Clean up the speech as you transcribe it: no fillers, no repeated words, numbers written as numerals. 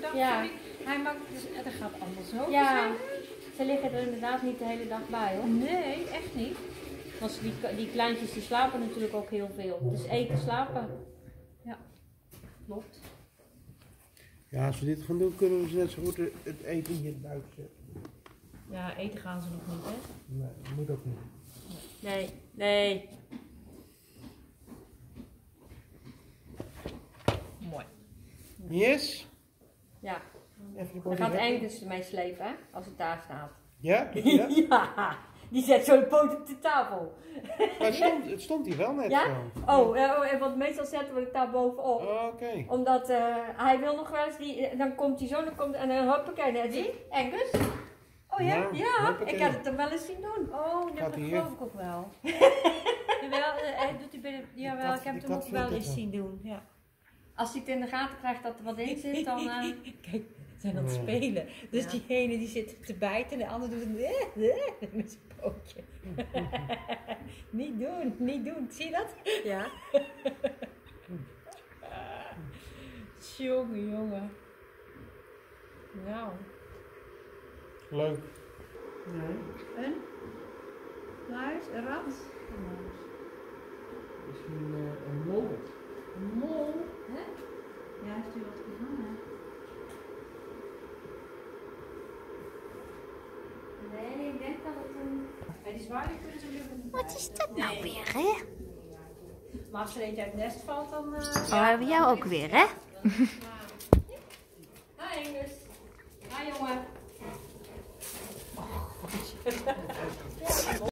Ja. Hij maakt, dus, dat gaat allemaal zo. Ja, ze liggen er inderdaad niet de hele dag bij hoor. Nee, echt niet. Want die kleintjes die slapen natuurlijk ook heel veel. Dus eten, slapen. Ja, klopt. Ja, als we dit gaan doen, kunnen we ze net zo goed het eten hier buiten zetten. Ja, eten gaan ze nog niet, hè? Nee, dat moet ook niet. Nee. Mooi. Yes? Ja, Even de dan body gaat rekken. Angus ermee slepen hè, als het daar staat. Ja? Doet hij dat? Ja, die zet zo'n poot op de tafel. Maar het stond hier wel net Ja? gewoon. En want meestal zetten we het daar bovenop. Oké. Omdat hij wil nog wel eens, dan komt hij zo, en dan hoppakee, net zie Angus. Oh ja? Nou, Ja, hoppakee. ik had het hem wel eens zien doen. Oh, dat Gaat hij geloof hier? ik ook wel. Jawel, hij doet hij bij de, jawel, ik heb die hem ook kat wel vindt eens het zien doen. Ja. Als hij het in de gaten krijgt dat er wat in zit, dan... Kijk, ze zijn aan het Ja. spelen. Dus Ja. die ene die zit te bijten en de ander doet het met zijn pootje. Niet doen. Zie je dat? Ja. Jongen. Nou. Leuk. Een muis, een rat. Misschien een mol. Een mol. Hè? Ja, heeft u wat gevangen? Nee, ik denk dat het een... Bij die zwaaien kunnen ze weer... Wat is dat nou weer, hè? Maar als er eentje uit het nest valt, dan... Oh, hebben we jou ook weer, hè? Hi Angus. Hi jongen.